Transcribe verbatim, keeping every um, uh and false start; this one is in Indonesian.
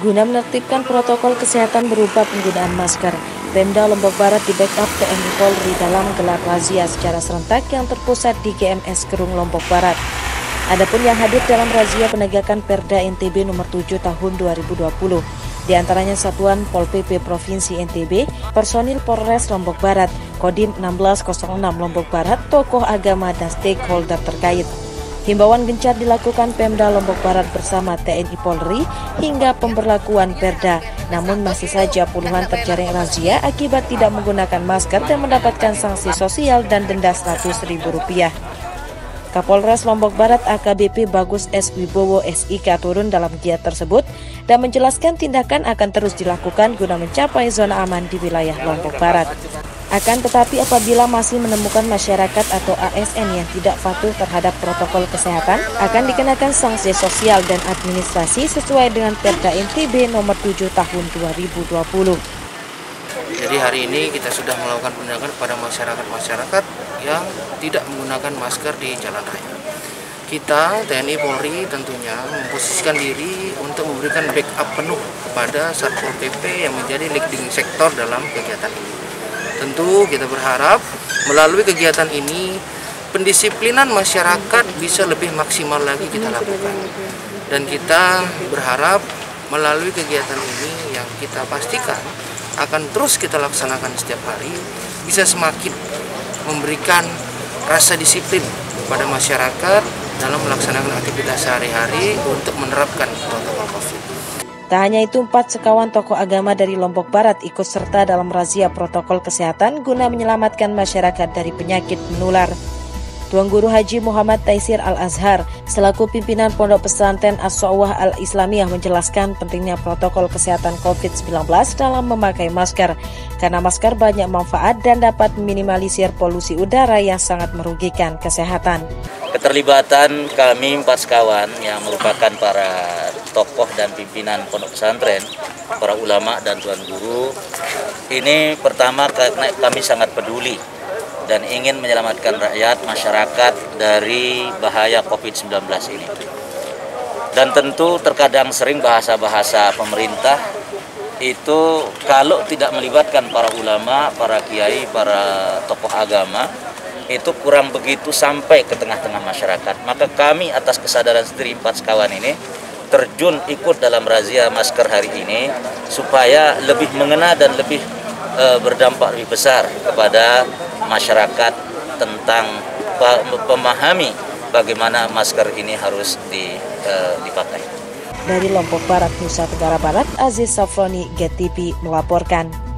Guna menertibkan protokol kesehatan berupa penggunaan masker, Pemda Lombok Barat di backup T N I Polri dalam gelar razia secara serentak yang terpusat di G M S Kerung Lombok Barat. Adapun yang hadir dalam razia penegakan Perda N T B nomor tujuh tahun dua ribu dua puluh, di antaranya Satuan Pol P P Provinsi N T B, personil Polres Lombok Barat, Kodim enam belas nol enam Lombok Barat, tokoh agama dan stakeholder terkait. Himbauan gencar dilakukan Pemda Lombok Barat bersama T N I Polri hingga pemberlakuan Perda. Namun masih saja puluhan terjaring razia akibat tidak menggunakan masker dan mendapatkan sanksi sosial dan denda seratus ribu rupiah. Kapolres Lombok Barat A K B P Bagus S. Wibowo S I K turun dalam giat tersebut dan menjelaskan tindakan akan terus dilakukan guna mencapai zona aman di wilayah Lombok Barat. Akan tetapi apabila masih menemukan masyarakat atau A S N yang tidak patuh terhadap protokol kesehatan, akan dikenakan sanksi sosial dan administrasi sesuai dengan Perda N T B nomor tujuh tahun dua ribu dua puluh. Jadi hari ini kita sudah melakukan penindakan kepada masyarakat-masyarakat yang tidak menggunakan masker di jalan raya. Kita, T N I Polri tentunya memposisikan diri untuk memberikan backup penuh kepada Satpol P P yang menjadi leading sektor dalam kegiatan ini. Tentu kita berharap melalui kegiatan ini pendisiplinan masyarakat bisa lebih maksimal lagi kita lakukan. Dan kita berharap melalui kegiatan ini yang kita pastikan akan terus kita laksanakan setiap hari bisa semakin memberikan rasa disiplin kepada masyarakat dalam melaksanakan aktivitas sehari-hari untuk menerapkan protokol COVID. Tak hanya itu, empat sekawan tokoh agama dari Lombok Barat ikut serta dalam razia protokol kesehatan guna menyelamatkan masyarakat dari penyakit menular. Tuan Guru Haji Muhammad Taisir Al-Azhar selaku pimpinan Pondok Pesantren As-Sowah Al-Islamiyah menjelaskan pentingnya protokol kesehatan covid sembilan belas dalam memakai masker, karena masker banyak manfaat dan dapat meminimalisir polusi udara yang sangat merugikan kesehatan. Keterlibatan kami empat sekawan yang merupakan para tokoh dan pimpinan pondok pesantren, para ulama dan tuan guru, ini pertama karena kami sangat peduli dan ingin menyelamatkan rakyat, masyarakat dari bahaya covid sembilan belas ini. Dan tentu terkadang sering bahasa-bahasa pemerintah itu kalau tidak melibatkan para ulama, para kiai, para tokoh agama, itu kurang begitu sampai ke tengah-tengah masyarakat. Maka kami atas kesadaran sendiri empat sekawan ini terjun ikut dalam razia masker hari ini supaya lebih mengena dan lebih e, berdampak lebih besar kepada masyarakat tentang memahami bagaimana masker ini harus di, e, dipakai. Dari Lombok Barat, Nusa Tenggara Barat, Aziz Safroni, G T V melaporkan.